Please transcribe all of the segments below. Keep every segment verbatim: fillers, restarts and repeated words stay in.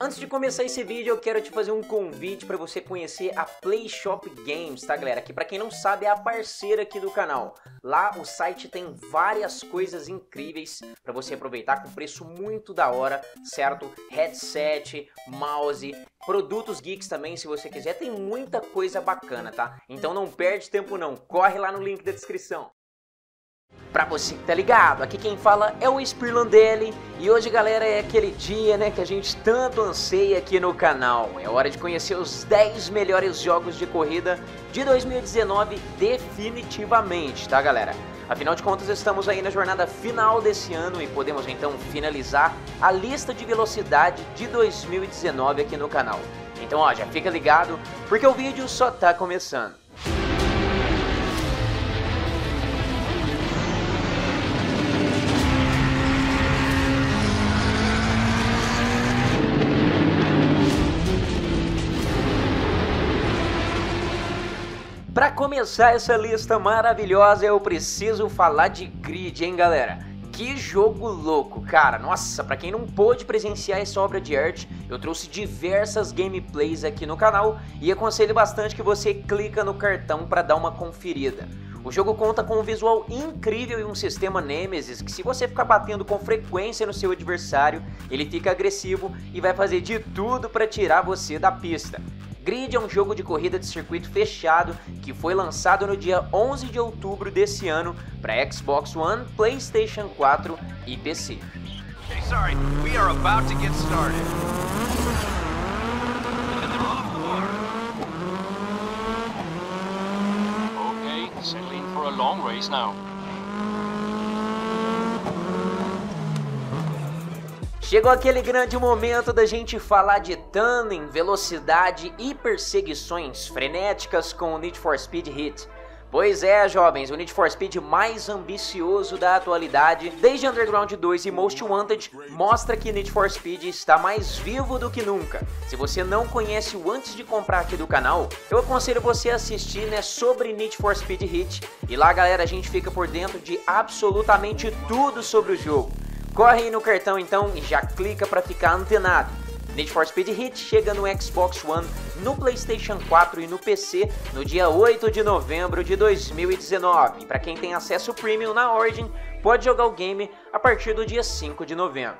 Antes de começar esse vídeo, eu quero te fazer um convite para você conhecer a PlayShop Games, tá galera? Que para quem não sabe é a parceira aqui do canal. Lá o site tem várias coisas incríveis para você aproveitar com preço muito da hora, certo? Headset, mouse, produtos geeks também, se você quiser, tem muita coisa bacana, tá? Então não perde tempo não, corre lá no link da descrição. Pra você que tá ligado, aqui quem fala é o Spirlandelli e hoje, galera, é aquele dia, né, que a gente tanto anseia aqui no canal. É hora de conhecer os dez melhores jogos de corrida de dois mil e dezenove definitivamente, tá galera? Afinal de contas, estamos aí na jornada final desse ano e podemos então finalizar a lista de velocidade de dois mil e dezenove aqui no canal. Então ó, já fica ligado porque o vídeo só tá começando. Para começar essa lista maravilhosa, eu preciso falar de Grid, hein, galera? Que jogo louco, cara. Nossa, para quem não pôde presenciar essa obra de arte, eu trouxe diversas gameplays aqui no canal e aconselho bastante que você clica no cartão para dar uma conferida. O jogo conta com um visual incrível e um sistema Nemesis que, se você ficar batendo com frequência no seu adversário, ele fica agressivo e vai fazer de tudo para tirar você da pista. Grid é um jogo de corrida de circuito fechado que foi lançado no dia onze de outubro desse ano para Xbox One, PlayStation quatro e P C. Okay, sorry, we are about to get started. Okay, settling for a long race now. Chegou aquele grande momento da gente falar de tuning, velocidade e perseguições frenéticas com o Need for Speed Heat. Pois é, jovens, o Need for Speed mais ambicioso da atualidade, desde Underground dois e Most Wanted, mostra que Need for Speed está mais vivo do que nunca. Se você não conhece o antes de comprar aqui do canal, eu aconselho você a assistir, né, sobre Need for Speed Heat. E lá, galera, a gente fica por dentro de absolutamente tudo sobre o jogo. Corre aí no cartão então e já clica para ficar antenado. Need for Speed Heat chega no Xbox One, no PlayStation quatro e no P C no dia oito de novembro de dois mil e dezenove. Para quem tem acesso premium na Origin, pode jogar o game a partir do dia cinco de novembro.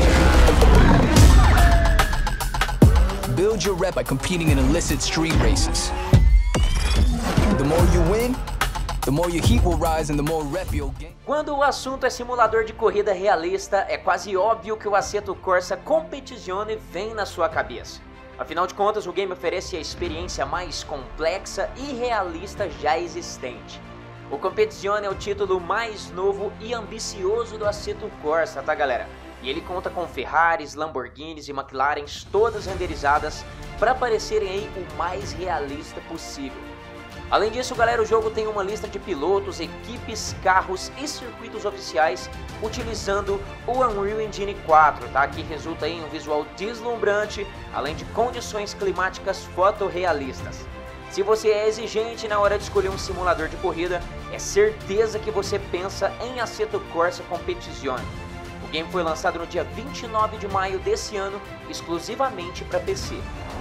Build your rep by competing in illicit street races. The more you win, the more your heat will rise and the more rep you'll gain. Quando o assunto é simulador de corrida realista, é quase óbvio que o Assetto Corsa Competizione vem na sua cabeça. Afinal de contas, o game oferece a experiência mais complexa e realista já existente. O Competizione é o título mais novo e ambicioso do Assetto Corsa, tá galera? E ele conta com Ferraris, Lamborghinis e McLarens todas renderizadas para parecerem aí o mais realista possível. Além disso, galera, o jogo tem uma lista de pilotos, equipes, carros e circuitos oficiais utilizando o Unreal Engine quatro, tá? Que resulta em um visual deslumbrante, além de condições climáticas fotorrealistas. Se você é exigente na hora de escolher um simulador de corrida, é certeza que você pensa em Assetto Corsa Competizione. O game foi lançado no dia vinte e nove de maio desse ano, exclusivamente para P C.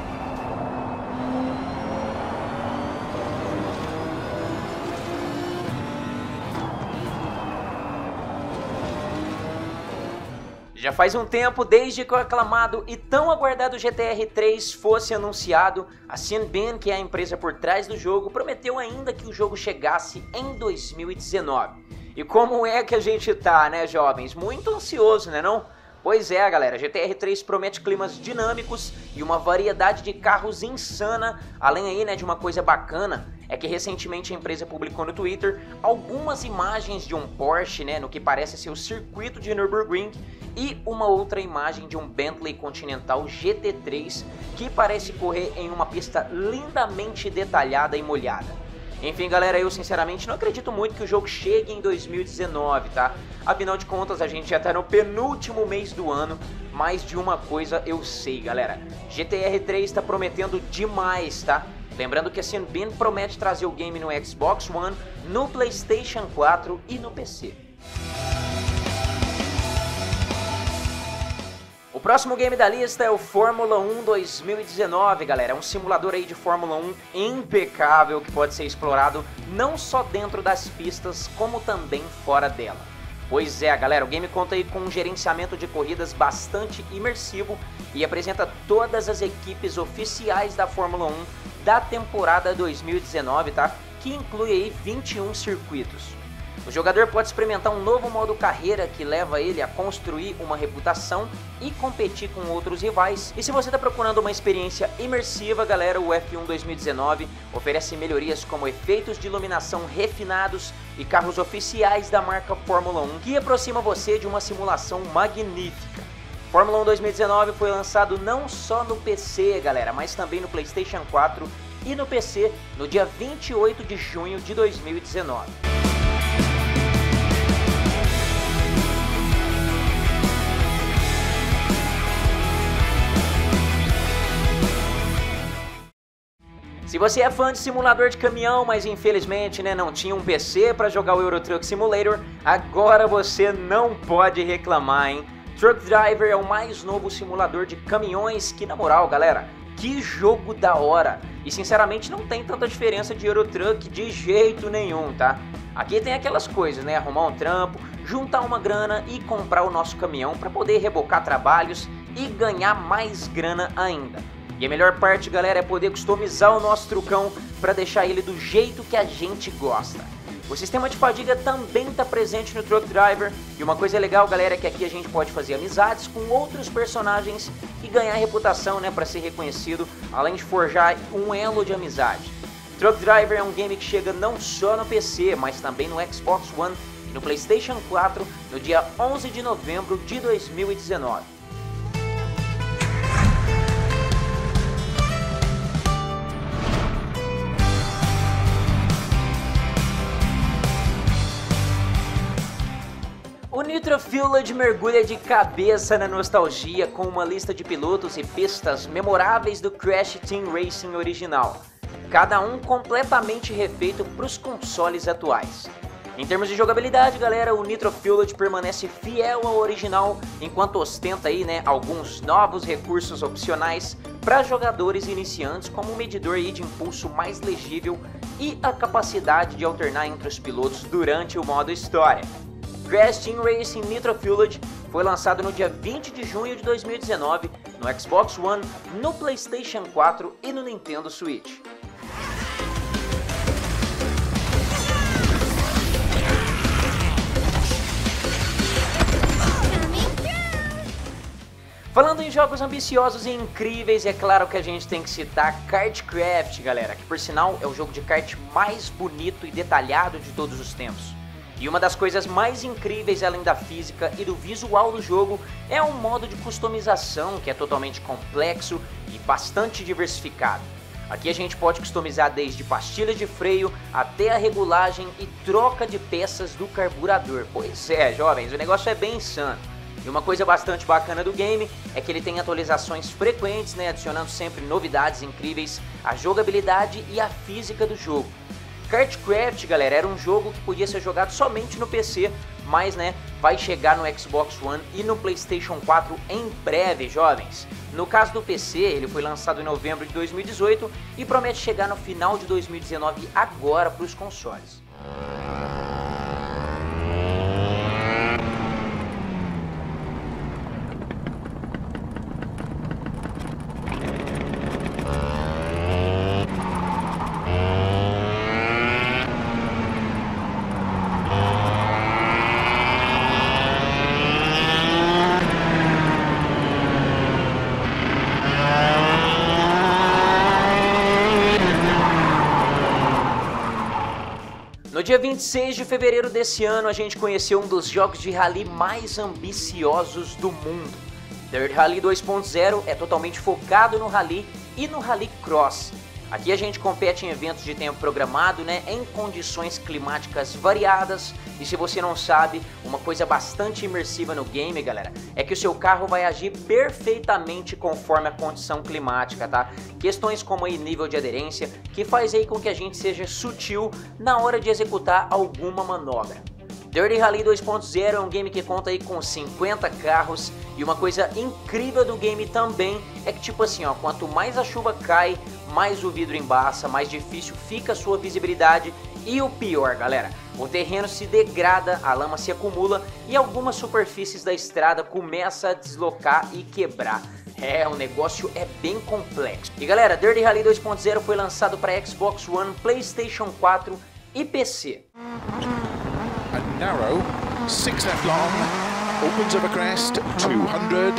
Já faz um tempo desde que o aclamado e tão aguardado G T R três fosse anunciado, a Synbin, que é a empresa por trás do jogo, prometeu ainda que o jogo chegasse em dois mil e dezenove. E como é que a gente tá, né, jovens? Muito ansioso, né não? Pois é, galera, G T R três promete climas dinâmicos e uma variedade de carros insana, além aí, né, de uma coisa bacana, é que recentemente a empresa publicou no Twitter algumas imagens de um Porsche, né, no que parece ser o circuito de Nürburgring, e uma outra imagem de um Bentley Continental G T três que parece correr em uma pista lindamente detalhada e molhada. Enfim, galera, eu sinceramente não acredito muito que o jogo chegue em dois mil e dezenove, tá? Afinal de contas, a gente já tá no penúltimo mês do ano, mas de uma coisa eu sei, galera. G T R três tá prometendo demais, tá? Lembrando que a Synbin promete trazer o game no Xbox One, no PlayStation quatro e no P C. próximo game da lista é o Fórmula um dois mil e dezenove, galera. É um simulador aí de Fórmula um impecável que pode ser explorado não só dentro das pistas, como também fora dela. Pois é, galera, o game conta aí com um gerenciamento de corridas bastante imersivo e apresenta todas as equipes oficiais da Fórmula um da temporada dois mil e dezenove, tá? Que inclui aí vinte e um circuitos. O jogador pode experimentar um novo modo carreira que leva ele a construir uma reputação e competir com outros rivais. E se você está procurando uma experiência imersiva, galera, o F um dois mil e dezenove oferece melhorias como efeitos de iluminação refinados e carros oficiais da marca Fórmula um, que aproxima você de uma simulação magnífica. Fórmula um dois mil e dezenove foi lançado não só no P C, galera, mas também no PlayStation quatro e no P C no dia vinte e oito de junho de dois mil e dezenove. Se você é fã de simulador de caminhão, mas infelizmente né, não tinha um P C para jogar o Euro Truck Simulator, agora você não pode reclamar, hein? Truck Driver é o mais novo simulador de caminhões que, na moral, galera, que jogo da hora! E sinceramente não tem tanta diferença de Euro Truck de jeito nenhum, tá? Aqui tem aquelas coisas, né? Arrumar um trampo, juntar uma grana e comprar o nosso caminhão para poder rebocar trabalhos e ganhar mais grana ainda. E a melhor parte, galera, é poder customizar o nosso trucão para deixar ele do jeito que a gente gosta. O sistema de fadiga também está presente no Truck Driver, e uma coisa legal, galera, é que aqui a gente pode fazer amizades com outros personagens e ganhar reputação, né, para ser reconhecido, além de forjar um elo de amizade. Truck Driver é um game que chega não só no P C, mas também no Xbox One e no PlayStation quatro no dia onze de novembro de dois mil e dezenove. O Nitro Village mergulha de cabeça na nostalgia com uma lista de pilotos e pistas memoráveis do Crash Team Racing original, cada um completamente refeito para os consoles atuais. Em termos de jogabilidade, galera, o Nitro Village permanece fiel ao original, enquanto ostenta aí, né, alguns novos recursos opcionais para jogadores iniciantes, como um medidor aí de impulso mais legível e a capacidade de alternar entre os pilotos durante o modo história. Crash Team Racing Nitro Village foi lançado no dia vinte de junho de dois mil e dezenove no Xbox One, no PlayStation quatro e no Nintendo Switch. Falando em jogos ambiciosos e incríveis, é claro que a gente tem que citar KartCraft, galera, que por sinal é o jogo de kart mais bonito e detalhado de todos os tempos. E uma das coisas mais incríveis, além da física e do visual do jogo, é um modo de customização que é totalmente complexo e bastante diversificado. Aqui a gente pode customizar desde pastilhas de freio até a regulagem e troca de peças do carburador. Pois é, jovens, o negócio é bem insano. E uma coisa bastante bacana do game é que ele tem atualizações frequentes, né, adicionando sempre novidades incríveis à jogabilidade e à física do jogo. KartCraft, galera, era um jogo que podia ser jogado somente no P C, mas né, vai chegar no Xbox One e no PlayStation quatro em breve, jovens. No caso do P C, ele foi lançado em novembro de dois mil e dezoito e promete chegar no final de dois mil e dezenove agora para os consoles. No dia vinte e seis de fevereiro desse ano, a gente conheceu um dos jogos de rally mais ambiciosos do mundo. Dirt Rally dois ponto zero é totalmente focado no rally e no Rally Cross. Aqui a gente compete em eventos de tempo programado, né, em condições climáticas variadas. E se você não sabe, uma coisa bastante imersiva no game, galera, é que o seu carro vai agir perfeitamente conforme a condição climática, tá? Questões como aí nível de aderência, que faz aí com que a gente seja sutil na hora de executar alguma manobra. Dirty Rally dois ponto zero é um game que conta aí com cinquenta carros, e uma coisa incrível do game também é que, tipo assim, ó, quanto mais a chuva cai, mais o vidro embaça, mais difícil fica a sua visibilidade, e o pior, galera, o terreno se degrada, a lama se acumula e algumas superfícies da estrada começam a deslocar e quebrar. É, o negócio é bem complexo. E galera, Dirty Rally dois ponto zero foi lançado para Xbox One, PlayStation quatro e P C. A narrow, six left long, opens over crest, two hundred.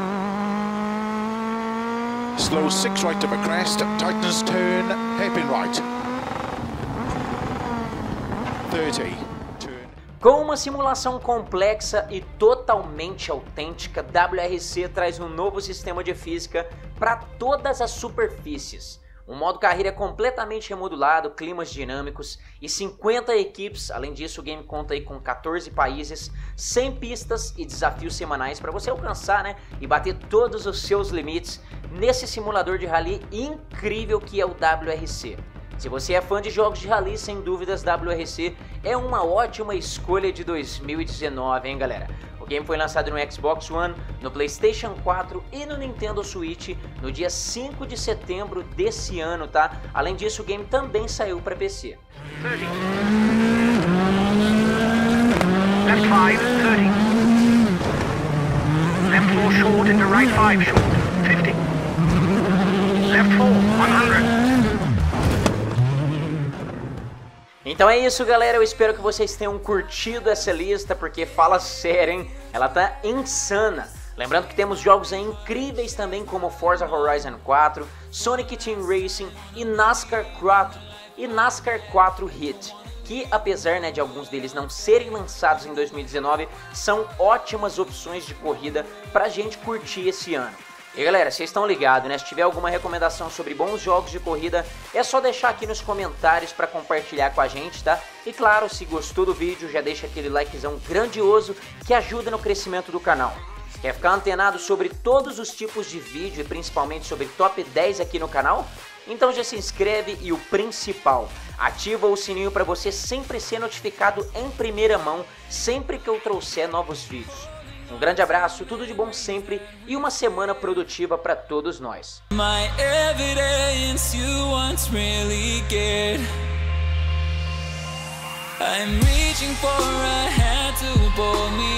Slow six right over crest, tightens turn, hairpin right. thirty. Com uma simulação complexa e totalmente autêntica, W R C traz um novo sistema de física para todas as superfícies. Um modo carreira completamente remodulado, climas dinâmicos e cinquenta equipes. Além disso, o game conta aí com quatorze países, cem pistas e desafios semanais para você alcançar, né, e bater todos os seus limites nesse simulador de rally incrível que é o W R C. Se você é fã de jogos de rally, sem dúvidas W R C é uma ótima escolha de dois mil e dezenove, hein galera? O game foi lançado no Xbox One, no PlayStation quatro e no Nintendo Switch no dia cinco de setembro desse ano, tá? Além disso, o game também saiu para P C. thirty. Left five, thirty. Left four short into right five short, fifty. Left four, one hundred. Então é isso, galera, eu espero que vocês tenham curtido essa lista, porque fala sério, hein? Ela tá insana. Lembrando que temos jogos aí incríveis também como Forza Horizon quatro, Sonic Team Racing e NASCAR quatro e NASCAR quatro Hit, que apesar, né, de alguns deles não serem lançados em dois mil e dezenove, são ótimas opções de corrida pra gente curtir esse ano. E galera, vocês estão ligados, né? Se tiver alguma recomendação sobre bons jogos de corrida, é só deixar aqui nos comentários para compartilhar com a gente, tá? E claro, se gostou do vídeo, já deixa aquele likezão grandioso que ajuda no crescimento do canal. Quer ficar antenado sobre todos os tipos de vídeo e principalmente sobre top dez aqui no canal? Então já se inscreve e o principal, ativa o sininho para você sempre ser notificado em primeira mão sempre que eu trouxer novos vídeos. Um grande abraço, tudo de bom sempre e uma semana produtiva para todos nós. My evidence you once really cared. I'm reaching for a hand to pull me